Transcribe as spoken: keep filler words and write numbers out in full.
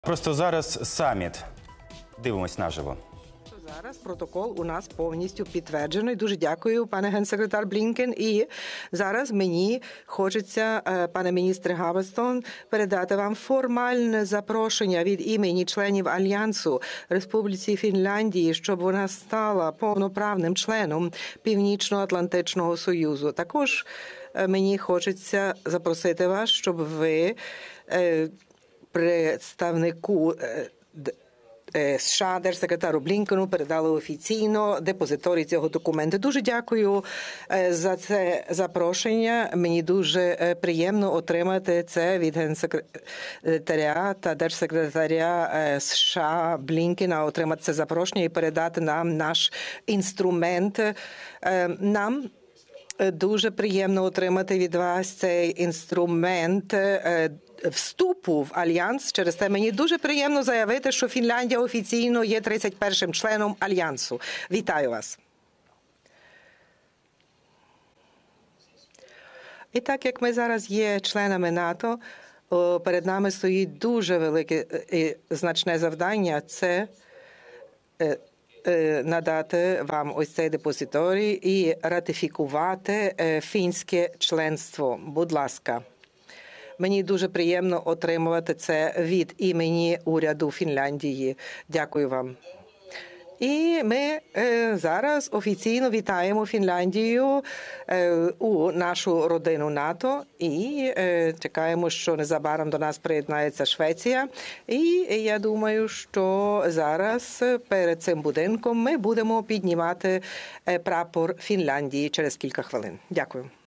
Просто зараз саміт. Дивимось наживо. Зараз протокол у нас повністю підтверджений. Дуже дякую, пане генсекретар Блінкен. І зараз мені хочеться, пане міністре Гавестон, передати вам формальне запрошення від імені членів Альянсу Республіці Фінляндії, щоб вона стала повноправним членом Північно-Атлантичного Союзу. Також мені хочеться запросити вас, щоб ви представнику США держсекретару Блінкену передали офіційно депозиторій цього документу. Дуже дякую за це запрошення. Мені дуже приємно отримати це від генсекретаря та держсекретаря США Блінкена, отримати це запрошення і передати нам наш інструмент. Нам дуже приємно отримати від вас цей інструмент вступу в Альянс. Через те мені дуже приємно заявити, що Фінляндія офіційно є тридцять першим членом Альянсу. Вітаю вас. І так як ми зараз є членами НАТО, перед нами стоїть дуже велике і значне завдання – це надати вам ось цей депозиторій і ратифікувати фінське членство. Будь ласка. Мені дуже приємно отримувати це від імені уряду Фінляндії. Дякую вам. І ми е, зараз офіційно вітаємо Фінляндію е, у нашу родину НАТО і е, чекаємо, що незабаром до нас приєднається Швеція. І я думаю, що зараз перед цим будинком ми будемо піднімати прапор Фінляндії через кілька хвилин. Дякую.